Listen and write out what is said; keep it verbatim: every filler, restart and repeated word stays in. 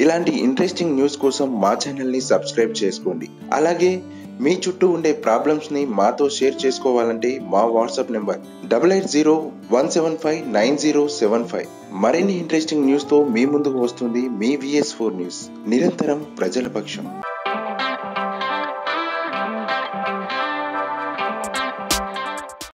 ఇలాంటి interesting news కోసం మా ఛానల్ని సబ్స్క్రైబ్ చేసుకోండి. అలాగే మీ చుట్టూ ఉండే ప్రాబ్లమ్స్ని మాతో షేర్ చేసుకోవాలంటే మా WhatsApp number double eight zero one seven five nine zero seven five. మరిన్ని ఇంట్రెస్టింగ్ న్యూస్తో మీ ముందుకు వస్తుంది మీ విఎస్ ఫోర్ న్యూస్, నిరంతరం ప్రజల పక్షం.